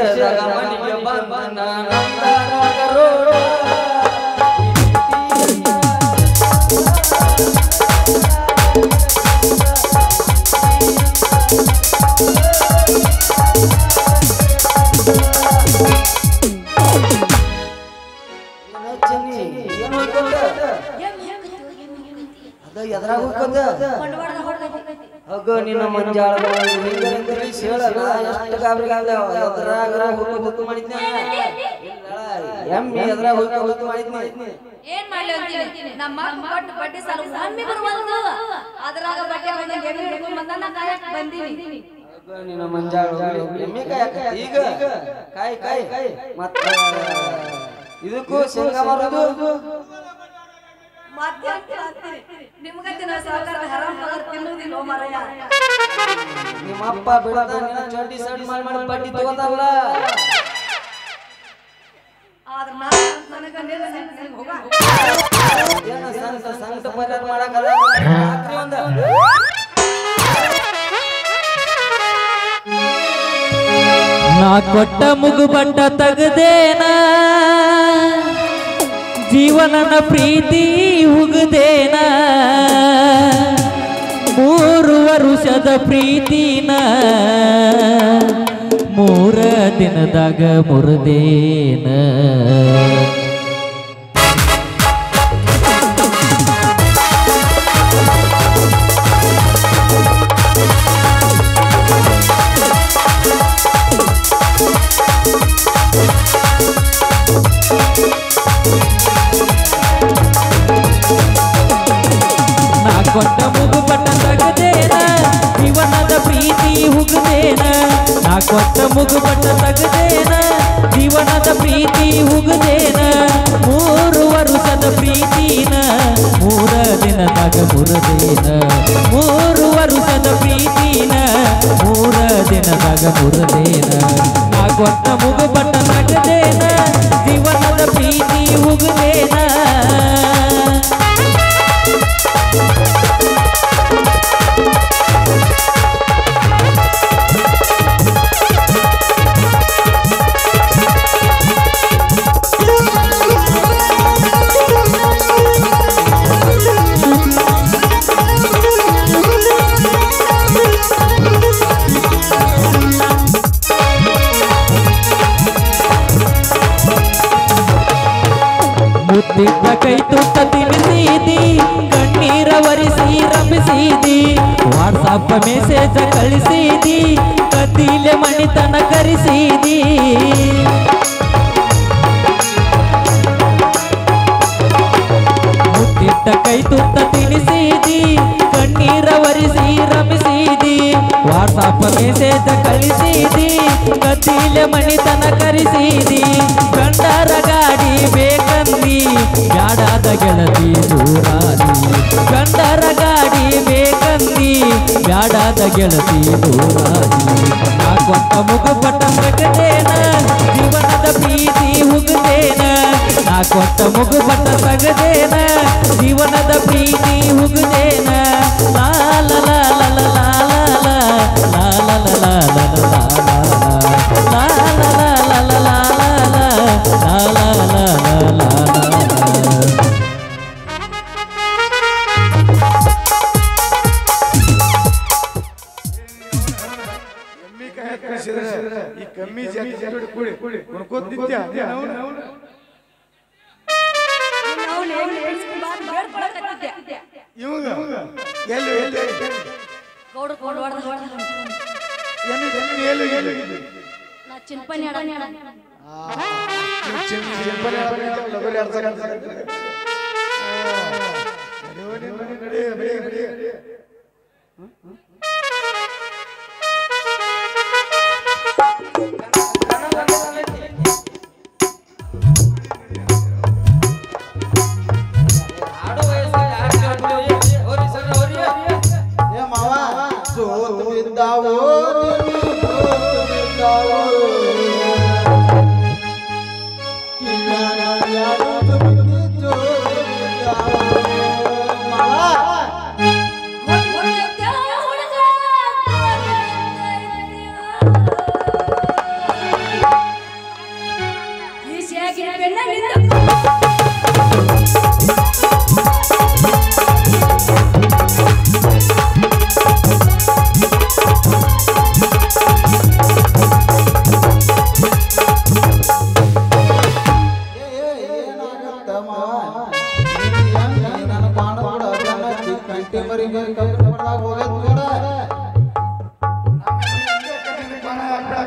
ನಿಷೇಧಗ ಮನಿಗೆ ಬಂದ ನಂದನಗರೋಡ ಅಗೋ ನಿನ್ನ ಮಂಜಾಳ ಎಷ್ಟು ಗಾಬರಿ ಹುಟ್ಟು ಮಾಡಿದ್ನ ಎಮ್ಮಿ ಎದ್ರಾಗ ಹುಟ್ಟು ಮಾಡಿದ್ನಿ ಏನ್ ಮಾಡ್ಲಿ ಅಂತೀನಿ ನಮ್ಮ ಕೊಟ್ಟು ಬಡ್ಡಿ ಸಾಲ ಒಮ್ಮೆ ಬರುವುದು ಅದರಾಗ ಬಡ್ಡಿ ಅವನ ಎಮ್ಮೆ ಹಿಡ್ಕೊಂಡು ಬಂದ ಕಾಯಕ್ ಬಂದೀನಿ ಅಗೋ ನಿನ್ನ ಮಂಜಾಳ ಎಮ್ಮೆ ಕಾಯಕ ಈಗ ಕಾಯಿ ಮತ್ತ ಇದಕ್ಕೂ ಶೇಂಗಾ ಮಾರೋದು ನಿಮ್ಗಂತಿನ ಸಾಕಾರ ಹರಾಮ್ ಪಗಾರ ತಿನ್ನುವುದಿಲ್ಲ ಮಾರಾಯ ನಿಮ್ಮ ಅಪ್ಪ ಬಿಡದ ನಿನ್ನ ಚಡ್ಡಿ ಸಡ್ ಮಾಡಿ ಬಡ್ಡಿ ತಗೋದಲ್ಲ ಆದ್ರೆ ನಾನು ನನಗ ನೆನಪು ಹೋಗ ಏನ ಸಂತ ಪರಿಹಾರ ಮಾಡಕಲ್ಲ ರಾತ್ರಿ ಒಂದ ನಾ ಕೊಟ್ಟ ಮುಗುಬಟ್ಟ ತಗದೇನ ಜೀವನನ ಪ್ರೀತಿ ಹುಗದೇನ 3 ವರುಷದ ಪ್ರೀತಿನ 3 ದಿನದಾಗ ಮುರಿದೇನ ಕೊಟ್ಟ ಮುಗುಬಟ್ಟ ತಗದೇನ ಜೀವನದ ಪ್ರೀತಿ ಹುಗದೇನ ನಾ ಕೊಟ್ಟ ಮುಗುಬಟ್ಟ ತಗದೇನ ಜೀವನದ ಪ್ರೀತಿ ಹುಗದೇನ 3 ವರುಷದ ಪ್ರೀತಿನ 3 ದಿನದಾಗ ಮುರಿದೇನ 3 ವರುಷದ ಪ್ರೀತಿನ 3 ದಿನದಾಗ ಮುರಿದೇನ ನಾ ಕೊಟ್ಟ ಮುಗುಬಟ್ಟ ತಗದೇನ ಜೀವನದ ಪ್ರೀತಿ ಹುಗದೇನ ಮುತ್ತಿದ್ದ ಕೈ ತುತ್ತ ತಿನ್ನಿಸಿದಿ ಕಣ್ಣೀರ ಒರೆಸಿ ರಂಭಿಸಿದಿ ವಾಟ್ಸಪ್ ಮೆಸೇಜ್ ಕಳಿಸಿದಿ ಕತ್ತಿಲೆ ಮಣಿತನ ಕರೆಸಿದಿ ಮುತ್ತಿಟ್ಟ ಕೈ ತುತ್ತ ತಿನ್ನಿಸಿದಿ ಕಣ್ಣೀರ ಒರೆಸಿ ರಂಭಿಸಿದಿ ವಾಟ್ಸಪ್ ಮೆಸೇಜ್ ಕಳಿಸಿದಿ ಕತ್ತಿಲೆ ಮಣಿತನ ಕರೆಸಿದಿ ಗಂಡರ ಗಾಡಿ ಬೇಕಂದಿ ಬ್ಯಾಡಾದ ಗೆಳತಿ ದೂರಾದಿ ಗಂಡರ ಗಾಡಿ ಬೇಕಂದಿ ಬ್ಯಾಡಾದ ಗೆಳತಿ ದೂರಾದಿ ನಾ ಕೊಟ್ಟ ಮುಗುಬಟ್ಟ ತಗದೇನ ಜೀವನದ ಪ್ರೀತಿ ಹುಗದೇನ ನಾ ಕೊಟ್ಟ ಮುಗುಬಟ್ಟ ತಗದೇನ ಜೀವನದ ಪ್ರೀತಿ ಹುಗದೇನ ಲಾ ಲಾ ಲಾ ಲಾ ಲಾ ಲಾ ಲಾ ಲಾ ಲಾ ಲಾ ಲಾ ಲಾ ಈ ಕಮ್ಮಿ ಜಾತಿ ಕೂಡಿ ಕುಣ್ಕೋತ ನಿತ್ಯ ಇವಾಗ ಎಲ್ಲಿ ಚಿಂಪನಿ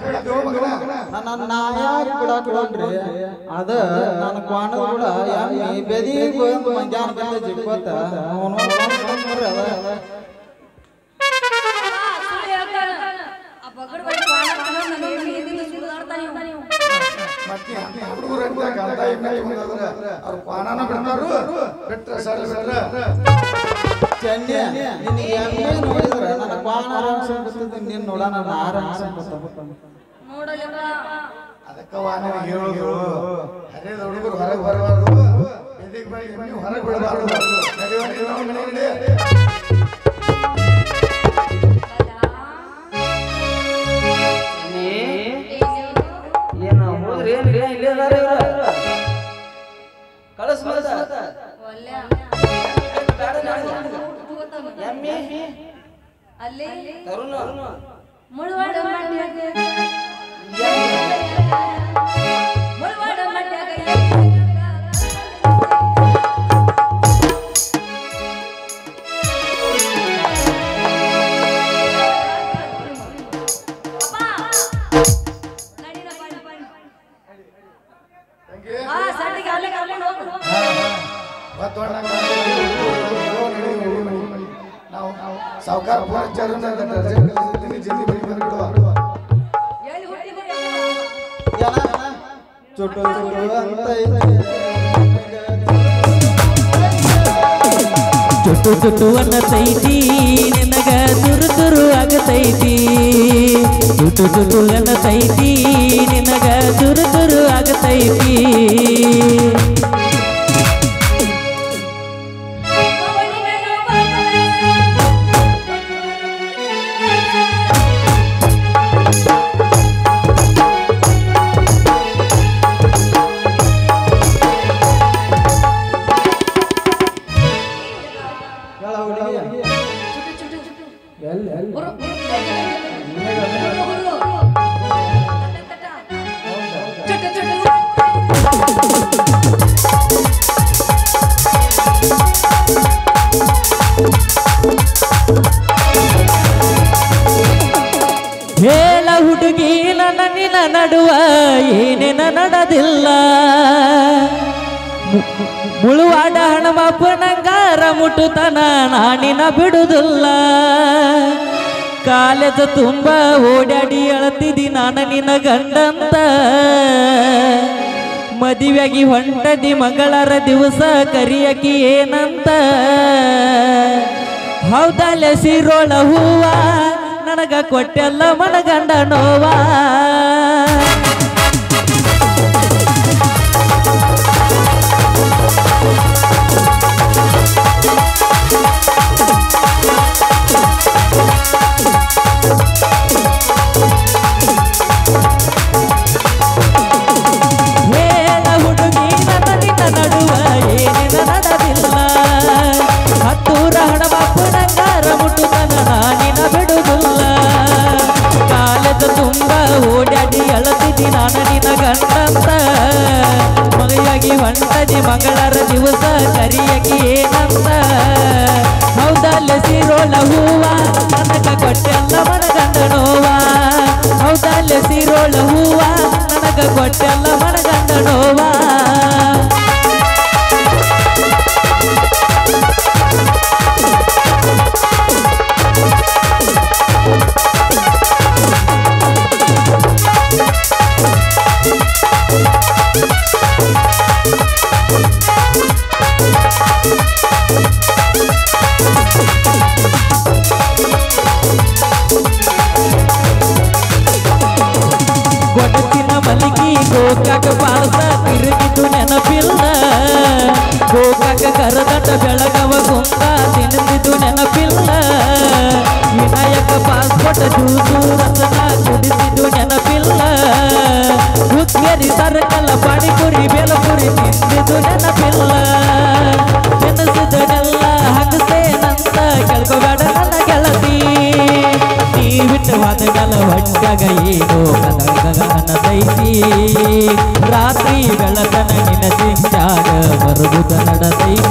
ನನ್ನ ನಾಯಾಗ ಬಿಡಾಕ್ ಬಿಡ್ರಿ ಅದ ನನ್ನ ಕ್ವಾಣ ಕೂಡ ಎಮ್ಮಿ ಬೆದಿ ಮಂಜಾನ ಬಂದ ಜಿಪ್ಪತ್ತ ಅವನು ಅದ ನನ್ನ ಕ್ವಾಣ ನೀನ್ ನೋಡ ನನ್ನ ಆರಾಮ ಅದಕ್ಕ ಹೇಳೋದು ಹರಿದ ಹುಡುಗರು ಹೊರಗೆ ಬರಬಾರ್ದು ಹೊರಗೆ ಬಿಡಬಾರ್ದು ಏನು ಹೋದ್ರಿ ಕಳಸ್ ಅಲ್ಲಿ ತರುಣ ಮುಳುವಾಡ ಸಾವುಕಾರ ಜಲ್ದಿ ಬಳಿ ಬಂದ್ಬಿಡುವ ಚುಟ್ಟು ಅಂತ ಚುಟ್ಟು ಚುಟ್ಟು ಅನ್ನತೈತಿ ನಿನಗ ತುರು ತುರು ಆಗತೈತಿ ಚುಟ್ಟು ಚುಟ್ಟು ಅನ್ನತೈತಿ ನಿನಗ ತುರು ತುರು ಆಗತೈತಿ ಹೇಳ ಹುಡುಗಿ ನನ್ನ ನಿನ್ನ ನಡುವ ಏನೇನ ನಡೆದಿಲ್ಲ ಮುಳುವಾಡ ಹಣಬಪ್ಪನಂಗಾರ ಮುಟ್ಟುತನ ನಾನಿನ ಬಿಡುದಿಲ್ಲ ಕಾಲೇಜು ತುಂಬ ಓಡಾಡಿ ಅಳತಿದಿ ನಾನು ನಿನ್ನ ಗಂಡಂತ ಮದುವೆಯಾಗಿ ಹೊಂಟದಿ ಮಂಗಳರ ದಿವಸ ಕರಿಯಕಿ ಏನಂತ ಹೌದಲ್ಲ ಸಿರೋಳ ಹೂವ ನನಗ ಕೊಟ್ಟೆಲ್ಲ ಮನಗಂಡ ನೋವಾ ಹೇಳ ಹುಡುಗಿ ನನ್ನ ನಿನ್ನ ನಡುವ ಏನೇನ ನಡೆದಿಲ್ಲ ಹತ್ತೂರ ಹಣಬಪ್ಪನಂಗಾರ ಮುಟ್ಟುತನ ನಾನಿನ ಬಿಡುದಿಲ್ಲ ಕಾಲೇಜು ತುಂಬ ಓಡಾಡಿ ಅಳತಿದ್ದಿ ನಾನು ನಿನ್ನ ಗಂಡಂತ ಮದುವೆಯಾಗಿ ಹೊಂಟದಿ ಮಂಗಳರ ದಿವಸ ಕರಿಯಕಿ ಏನಂತ ಹೌದಲ್ಲ ಸಿರೋಳ ಹೂವ ನನಗ ಕೊಟ್ಟೆಲ್ಲ ಮನಗಂಡ ನೋವ ಹೌದಲ್ಲ ಸಿರೋಳ ಹೂವ ನನಗ ಕೊಟ್ಟೆಲ್ಲ ಮನಗಂಡ ನೋವ ಗೊಡಚಿನ ಮಲಿಗಿ ಗೋಕಾಕ ಪಾಲ್ಸ ತಿರುಗಿದ್ದು ನೆನಪಿಲ್ಲ ಗೋಕಾಕ ಕರದಟ ಬೆಳಗವ ಗುಂತ ತಿನ್ನಿದ್ದು ನೆನಪಿಲ್ಲ ವಿನಾಯಕ ಪಾಸ್ಪೋರ್ಟ್ ಜ್ಯೂಸು ರಸನ ಕುಡಿಸಿದ್ದು ನೆನಪಿಲ್ಲ ಹುಕ್ಕೇರಿ ಸರ್ಕಲ್ ಪಾಣಿಪುರಿ ಬೇಲಪುರಿ ತಿಂದಿದ್ದು ನೆನಪಿಲ್ಲ ನೆನಸಿದನೆಲ್ಲ ಹಗಸೇನಂತ ಕೇಳ್ಕೋಬೇಡ ನನ್ನ ಗೆಳತಿ ನೀ ಬಿಟ್ಟು ವಾದಗಲ ಹೊಟ್ಟಾಗ ಏನೋ ಕದಗನದೈತಿ ರಾತ್ರಿ ಬೆಳಕನ ನಿನ್ನ ಸಿಂಚಾಗ ಮರುಗುದ ನಡದೈತಿ